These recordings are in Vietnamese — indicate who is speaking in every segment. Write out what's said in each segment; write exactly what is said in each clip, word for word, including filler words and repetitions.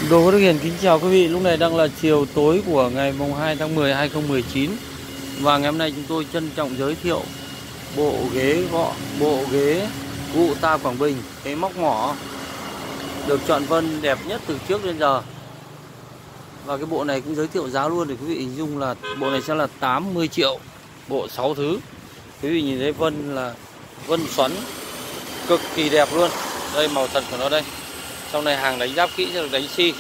Speaker 1: Đồ Đức Hiền kính chào quý vị. Lúc này đang là chiều tối của ngày mùng hai tháng mười năm hai nghìn không trăm mười chín. Và ngày hôm nay chúng tôi trân trọng giới thiệu bộ ghế gọ, bộ ghế cụ ta Quảng Bình, cái móc mỏ được chọn vân đẹp nhất từ trước đến giờ. Và cái bộ này cũng giới thiệu giá luôn để quý vị hình dung là bộ này sẽ là tám mươi triệu, bộ sáu thứ. Quý vị nhìn thấy vân là vân xoắn cực kỳ đẹp luôn. Đây màu thật của nó đây. Trong này hàng đánh giáp kỹ sẽ được đánh xi.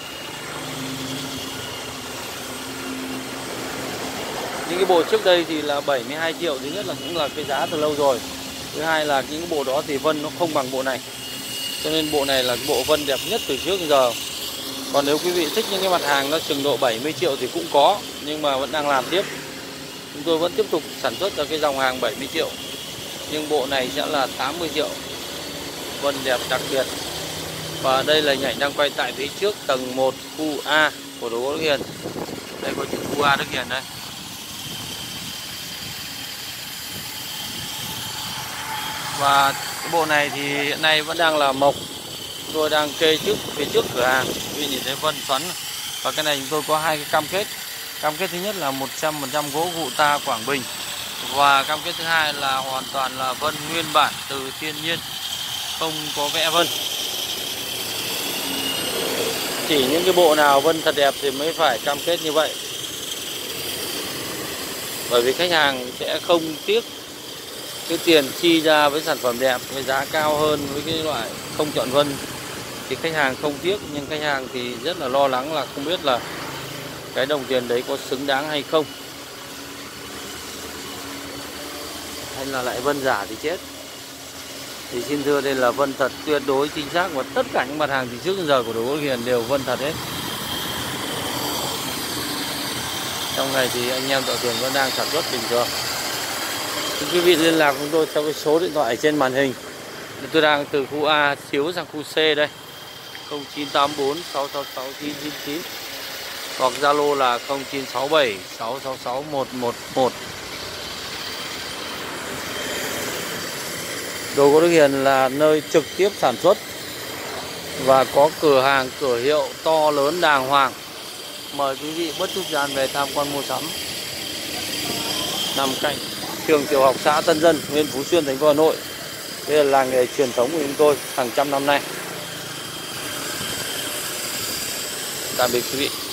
Speaker 1: Những cái bộ trước đây thì là bảy mươi hai triệu. Thứ nhất là cũng là cái giá từ lâu rồi. Thứ hai là những cái bộ đó thì vân nó không bằng bộ này. Cho nên bộ này là cái bộ vân đẹp nhất từ trước đến giờ. Còn nếu quý vị thích những cái mặt hàng nó chừng độ bảy mươi triệu thì cũng có, nhưng mà vẫn đang làm tiếp. Chúng tôi vẫn tiếp tục sản xuất ra cái dòng hàng bảy mươi triệu. Nhưng bộ này sẽ là tám mươi triệu. Vân đẹp đặc biệt. Và đây là hình ảnh đang quay tại phía trước tầng một khu A của Đồ Gỗ Đức Hiền. Đây có chữ khu A Đức Hiền đây. Và cái bộ này thì hiện nay vẫn đang là mộc. Chúng tôi đang kê trước phía trước cửa hàng. Quý vị nhìn thấy vân xoắn. Và cái này chúng tôi có hai cái cam kết. Cam kết thứ nhất là một trăm phần trăm gỗ cụ ta Quảng Bình. Và cam kết thứ hai là hoàn toàn là vân nguyên bản từ thiên nhiên, không có vẽ vân. Chỉ những cái bộ nào vân thật đẹp thì mới phải cam kết như vậy. Bởi vì khách hàng sẽ không tiếc cái tiền chi ra với sản phẩm đẹp với giá cao hơn với cái loại không chọn vân. Thì khách hàng không tiếc, nhưng khách hàng thì rất là lo lắng là không biết là cái đồng tiền đấy có xứng đáng hay không, hay là lại vân giả thì chết. Thì xin thưa đây là vân thật tuyệt đối chính xác, và tất cả những mặt hàng từ trước đến giờ của Đồ Gỗ Đức Hiền đều vân thật hết. Trong này thì anh em thợ thuyền vẫn đang sản xuất bình thường. Thì quý vị liên lạc với chúng tôi theo cái số điện thoại trên màn hình. Tôi đang từ khu A chiếu sang khu C đây, không chín tám bốn sáu sáu sáu chín chín chín, hoặc Zalo là không chín sáu bảy sáu sáu sáu một một một. Đồ Gỗ Đức Hiền là nơi trực tiếp sản xuất và có cửa hàng, cửa hiệu to lớn đàng hoàng. Mời quý vị bất chút gian về tham quan mua sắm. Nằm cạnh trường tiểu học xã Tân Dân, huyện Phú Xuyên, thành phố Hà Nội. Đây là làng nghề truyền thống của chúng tôi hàng trăm năm nay. Tạm biệt quý vị.